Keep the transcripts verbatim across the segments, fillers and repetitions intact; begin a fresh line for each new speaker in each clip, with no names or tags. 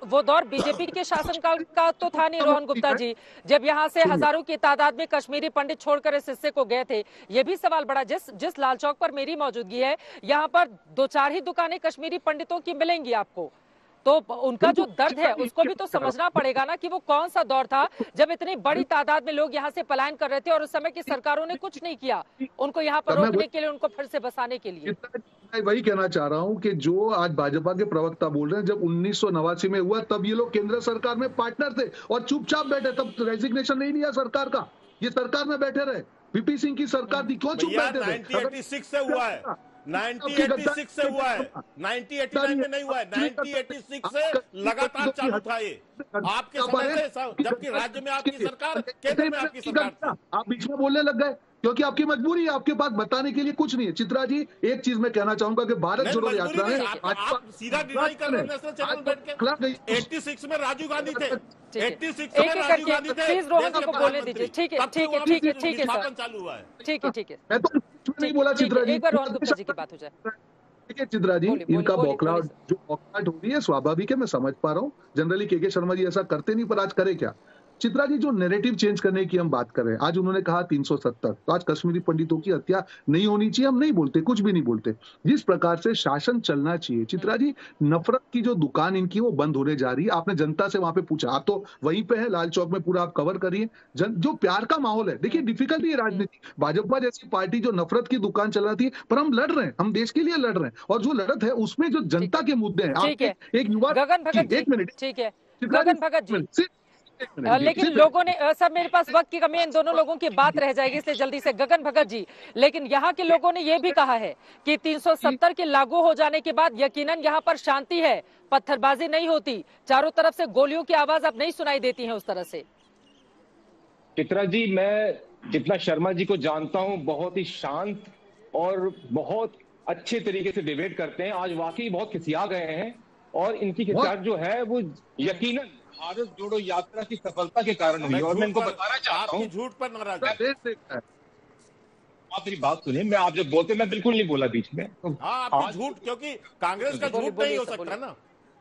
वो दौर बीजेपी के शासनकाल का तो था नहीं रोहन गुप्ता जी, जब यहाँ से हजारों की तादाद में कश्मीरी पंडित छोड़कर इस हिस्से को गए थे। ये भी सवाल बड़ा, जिस जिस लाल चौक पर मेरी मौजूदगी है, यहाँ पर दो चार ही दुकानें कश्मीरी पंडितों की मिलेंगी आपको। तो उनका जो दर्द है उसको भी तो समझना पड़ेगा ना कि वो कौन सा दौर था जब इतनी बड़ी तादाद में लोग यहाँ से पलायन कर रहे थे और उस समय की सरकारों ने कुछ नहीं किया उनको यहाँ पर रोकने के लिए, उनको फिर से बसाने के लिए।
मैं वही कहना चाह रहा हूं कि जो आज भाजपा के प्रवक्ता बोल रहे हैं, जब उन्नीस सौ नवासी में हुआ तब ये लोग केंद्र सरकार में पार्टनर थे और चुपचाप बैठे, तब रेजिग्नेशन नहीं लिया सरकार का, ये सरकार में बैठे रहे। वीपी सिंह की सरकार थी, क्यों चुप बैठे थे?
नाइनटीन एटी सिक्स से हुआ है, नाइनटीन एटी सिक्स से हुआ है, नाइनटीन एटी नाइन में नहीं हुआ है, नाइनटीन एटी सिक्स से लगातार चालू था ये आपके समय से, जबकि राज्य में आपकी सरकार, केंद्र में आपकी सरकार।
आप बीच में बोलने लग गए क्योंकि आपकी मजबूरी है, आपके पास बताने के लिए कुछ नहीं है। चित्रा जी, एक चीज मैं कहना चाहूंगा कि भारत जोड़ो यात्रा है,
आप सीधा डिनाई कर रहे हैं नेशनल चैनल बैठ के। छियासी में राजीव गांधी थे, छियासी में राजीव गांधी थे,
प्लीज रोहन को बोलने दीजिए। ठीक है ठीक है ठीक है ठीक है सर,
चालू हुआ है।
ठीक है ठीक है,
मैं तो कुछ नहीं बोला चित्रा जी,
एक बार रोहन गुप्ता जी की बात हो जाए।
ठीक है चित्रा जी, इनका बौखलाहट जो बौखलाहट हो रही है स्वाभाविक है, मैं समझ पा रहा हूँ। जनरली के के शर्मा जी ऐसा करते नहीं, पर आज करे क्या? चित्रा जी, जो नैरेटिव चेंज करने की हम बात कर रहे हैं, आज उन्होंने कहा तीन सौ सत्तर, तो आज कश्मीरी पंडितों की हत्या नहीं होनी चाहिए, हम नहीं बोलते, कुछ भी नहीं बोलते। जिस प्रकार से शासन चलना चाहिए चित्रा जी, नफरत की जो दुकान इनकी वो बंद होने जा रही है। आपने जनता से वहां पे पूछा, आप तो वहीं पे है लाल चौक में, पूरा आप कवर करिए। जो प्यार का माहौल है, देखिए डिफिकल्टी है राजनीति, भाजपा जैसी पार्टी जो नफरत की दुकान चला थी, पर हम लड़ रहे हैं, हम देश के लिए लड़ रहे हैं, और जो लड़त है उसमें जो जनता के मुद्दे हैं।
एक युवा, गगन भगत, एक मिनट, ठीक है गगन भगत जी, लेकिन लोगों ने सर, मेरे पास वक्त की कमी है, इन दोनों लोगों की बात रह जाएगी, इसलिए जल्दी से गगन भगत जी। लेकिन यहाँ के लोगों ने यह भी कहा है कि तीन सौ सत्तर के लागू हो जाने के बाद यकीनन यहाँ पर शांति है, पत्थरबाजी नहीं होती, चारों तरफ से गोलियों की आवाज अब नहीं सुनाई देती है उस तरह से।
चित्रा जी, मैं जितना शर्मा जी को जानता हूँ, बहुत ही शांत और बहुत अच्छे तरीके से डिबेट करते हैं। आज वाकई बहुत खिसिया गए हैं और इनकी खिसियात जो है वो यकीनन भारत जोड़ो यात्रा की सफलता के कारण हुई। और मैं इनको बताना चाहता हूँ,
झूठ पर नाराज
आप मेरी बात सुनिए, मैं आप जब बोलते मैं बिल्कुल नहीं बोला बीच में।
तो हाँ, आपकी झूठ, क्योंकि कांग्रेस का झूठ नहीं हो सकता ना।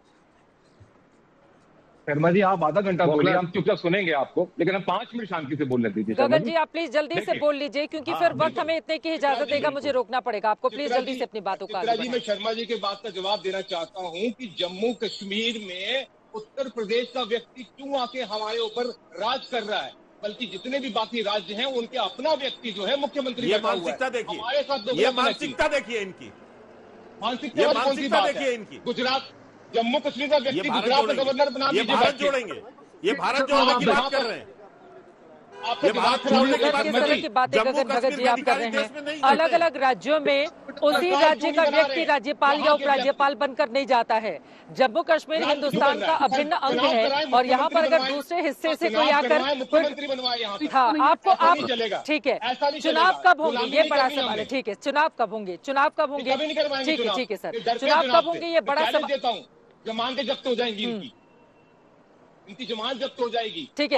शर्मा जी, आप आधा घंटा बोलिए, हम चुपचाप सुनेंगे आपको, लेकिन हम पांच मिनट शांति से बोलने दीजिए।
गगन जी, आप प्लीज जल्दी से बोल लीजिए, क्योंकि फिर वक्त हमें इतने की इजाजत देगा, मुझे रोकना पड़ेगा आपको। प्लीज जल्दी से अपनी बातों का
जी, मैं शर्मा जी के बात का जवाब देना चाहता हूँ कि जम्मू कश्मीर में उत्तर प्रदेश का व्यक्ति क्यों आके हमारे ऊपर राज कर रहा है, बल्कि जितने भी बाकी राज्य हैं उनके अपना व्यक्ति जो है मुख्यमंत्री।
ये मानसिकता देखिए, हमारे साथ ये मानसिकता देखिए इनकी,
मानसिकता मानसिकता देखिए इनकी। गुजरात, जम्मू कश्मीर का व्यक्ति गुजरात का गवर्नर बना दीजिए,
ये भारत जोड़ेंगे, ये भारत जोड़ने की बात कर रहे हैं।
किस तरह की बातें गगन भगत जी आप कर रहे हैं? अलग अलग राज्यों में उसी राज्य का व्यक्ति राज्यपाल या उपराज्यपाल बनकर नहीं जाता है। जम्मू कश्मीर हिंदुस्तान का अभिन्न अंग है, और यहाँ पर अगर दूसरे हिस्से से कोई आकर, हाँ आपको आप, ठीक है, चुनाव कब होंगे ये बड़ा सवाल है। ठीक है, चुनाव कब होंगे, चुनाव कब होंगे, ठीक है ठीक है सर, चुनाव कब होंगे ये बड़ा सवाल।
जमानतें जब्त हो जाएंगी, इनकी इनकी जमानत जब्त हो जाएगी,
ठीक है।